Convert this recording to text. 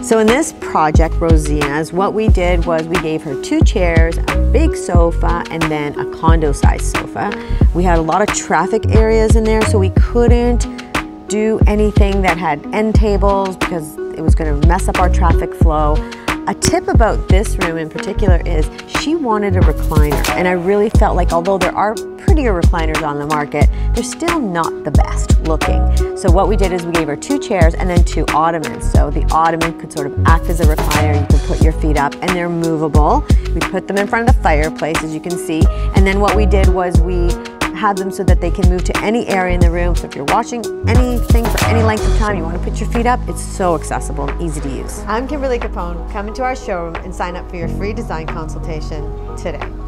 So in this project, Rosina's, what we did was we gave her 2 chairs, a big sofa, and then a condo-sized sofa. We had a lot of traffic areas in there, so we couldn't do anything that had end tables because it was going to mess up our traffic flow. A tip about this room in particular is she wanted a recliner, and I really felt like although there are prettier recliners on the market, they're still not the best looking. So what we did is we gave her 2 chairs and then 2 ottomans. So the ottoman could sort of act as a recliner. You can put your feet up and they're movable. We put them in front of the fireplace, as you can see. And then what we did was we had them so that they can move to any area in the room. So if you're watching anything for any length of time, you want to put your feet up, it's so accessible and easy to use. I'm Kimmberly Capone. Come into our showroom and sign up for your free design consultation today.